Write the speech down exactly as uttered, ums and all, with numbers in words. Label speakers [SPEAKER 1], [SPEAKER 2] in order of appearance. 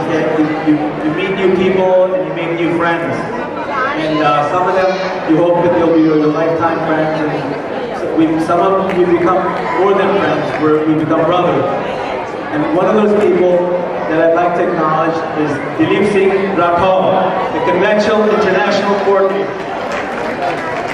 [SPEAKER 1] that you, you, you meet new people and you make new friends. And uh, some of them, you hope that they'll be your lifetime friends. And so we, some of them, we become more than friends, we're, we become brothers. And one of those people that I'd like to acknowledge is Dilip Singh Rathod, the conventional international coordinator.